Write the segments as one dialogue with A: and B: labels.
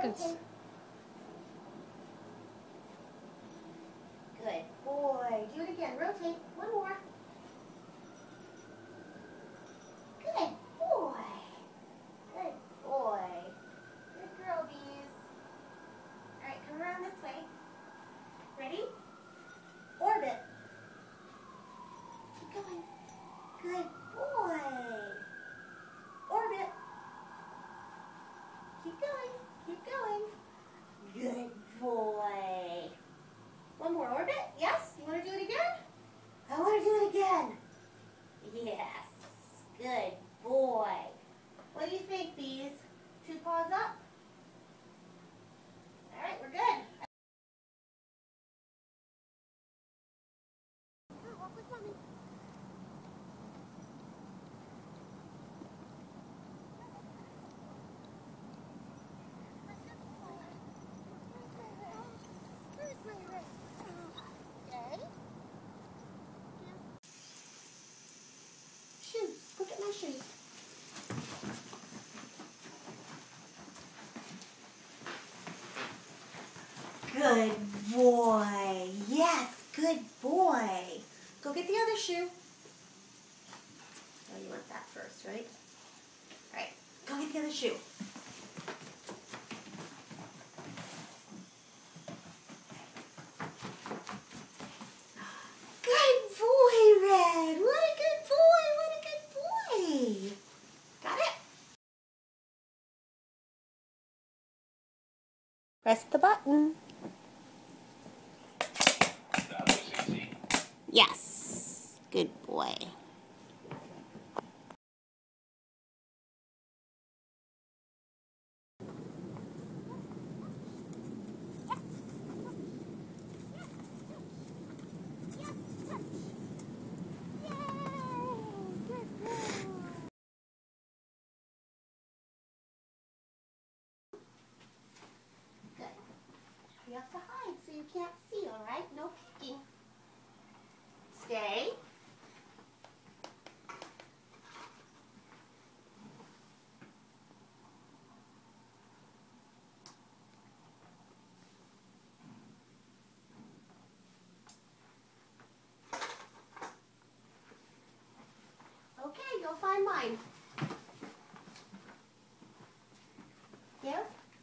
A: Focus.
B: Good boy. Do it again. Rotate. One more. Good boy. Good boy. Good girl, bees. All right, come around this way. Ready? Orbit. Keep going. Good boy. Orbit. Keep going. Keep going. Good boy. One more orbit. Yes? You want to do it again? I want to do it again. Yes. Good boy. What do you think, bees? 2 paws up? All right, we're good. Walk with mommy. Shoes. Look at my shoes. Good boy. Yes, good boy. Go get the other shoe. Oh, you want that first, right? All right, go get the other shoe. Good boy, Red. What a good boy. What a good boy. Got it? Press the button.
C: That was easy.
B: Yes. Good boy. You have to hide so you can't see, all right? No peeking. Stay. Okay, you'll find mine. Give.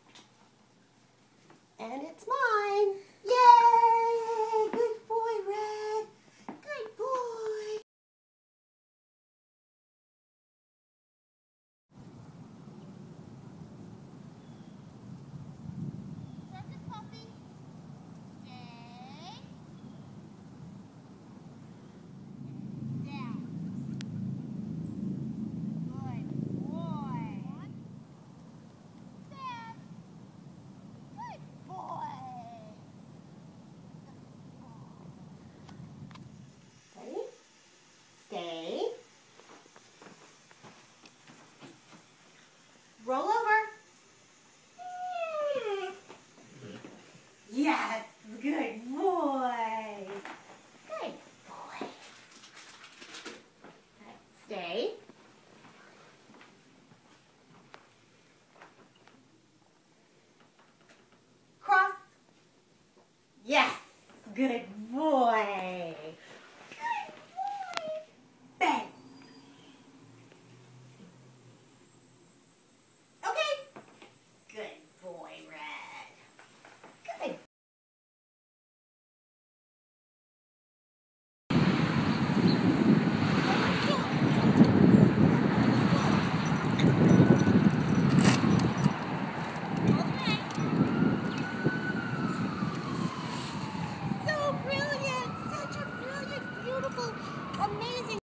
B: And it's mine. Yay! Good boy, Red. Good boy. Circus puppy. Stay. Down. Good boy. Stand. Good boy. Ready? Stay. Roll over. Yes, good boy. Good boy. Right, stay. Cross. Yes, good boy. Good boy. Bang. Okay. Good boy, Red. Good. So brilliant. Such a brilliant, beautiful, amazing.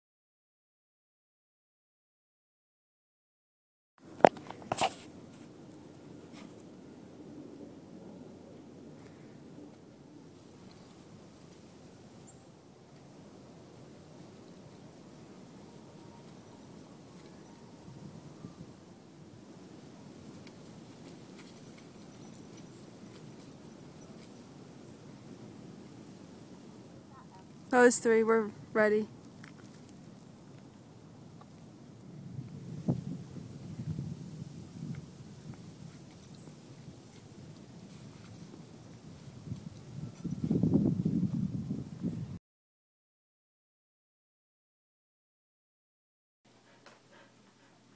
A: Those 3 were ready.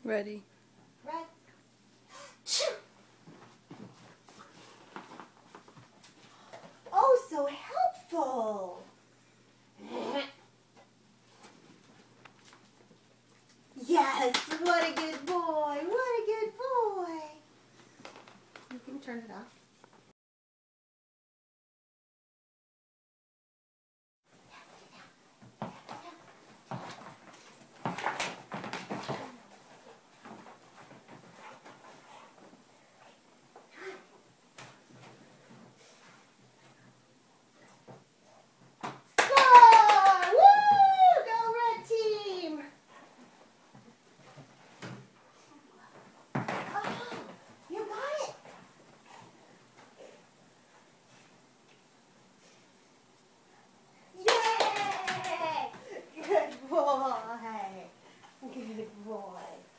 A: Ready.
B: Red. Oh, so helpful. Yes, what a good boy. What a good boy. You can turn it off. Good boy.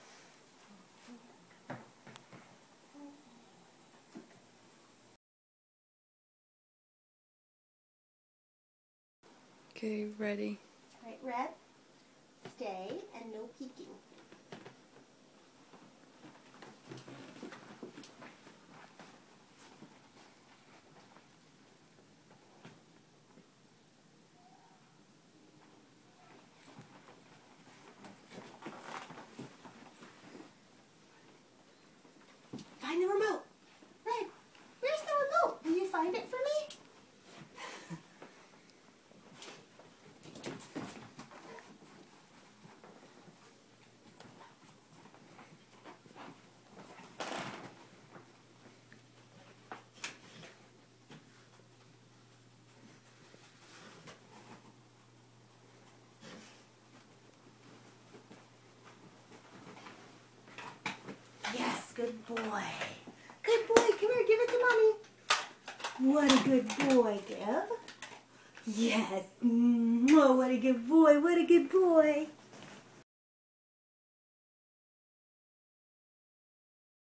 A: Okay, ready.
B: All right, Red, stay and no peeking. Find the remote. Red, where's the remote? Will you find it for me? Yes, good boy. Good boy, come here, give it to Mommy. What a good boy, Dev. Yes, what a good boy, what a good boy.